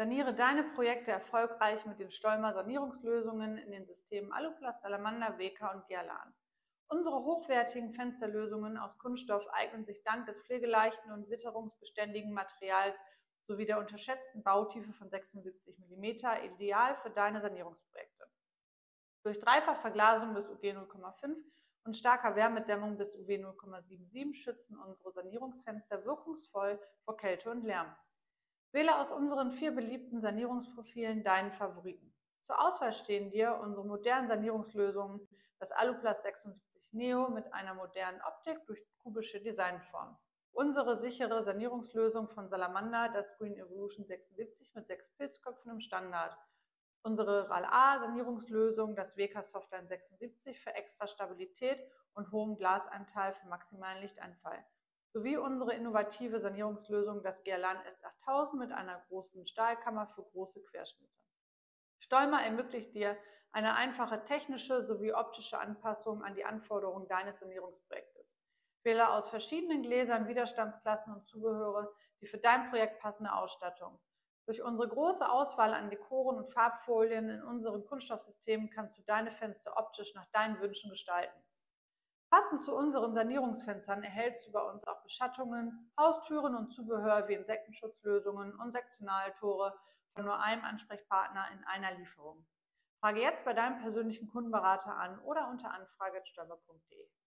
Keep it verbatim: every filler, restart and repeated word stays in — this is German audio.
Saniere deine Projekte erfolgreich mit den Stolmer Sanierungslösungen in den Systemen Aluplast, Salamander, Weca und Guerlain. Unsere hochwertigen Fensterlösungen aus Kunststoff eignen sich dank des pflegeleichten und witterungsbeständigen Materials sowie der unterschätzten Bautiefe von sechsundsiebzig Millimeter ideal für deine Sanierungsprojekte. Durch Dreifachverglasung bis U G null Komma fünf und starker Wärmedämmung bis U W null Komma siebenundsiebzig schützen unsere Sanierungsfenster wirkungsvoll vor Kälte und Lärm. Wähle aus unseren vier beliebten Sanierungsprofilen deinen Favoriten. Zur Auswahl stehen dir unsere modernen Sanierungslösungen, das Aluplast sechsundsiebzig Neo mit einer modernen Optik durch kubische Designform. Unsere sichere Sanierungslösung von Salamander, das Green Evolution sechsundsiebzig mit sechs Pilzköpfen im Standard. Unsere R A L A-Sanierungslösung, das Weca Softline sechsundsiebzig für extra Stabilität und hohem Glasanteil für maximalen Lichteinfall. Sowie unsere innovative Sanierungslösung, das Guerlain S achttausend mit einer großen Stahlkammer für große Querschnitte. Stolmer ermöglicht dir eine einfache technische sowie optische Anpassung an die Anforderungen deines Sanierungsprojektes. Wähle aus verschiedenen Gläsern, Widerstandsklassen und Zubehöre die für dein Projekt passende Ausstattung. Durch unsere große Auswahl an Dekoren und Farbfolien in unseren Kunststoffsystemen kannst du deine Fenster optisch nach deinen Wünschen gestalten. Passend zu unseren Sanierungsfenstern erhältst du bei uns auch Beschattungen, Haustüren und Zubehör wie Insektenschutzlösungen und Sektionaltore von nur einem Ansprechpartner in einer Lieferung. Frage jetzt bei deinem persönlichen Kundenberater an oder unter anfrage at stolmer punkt de.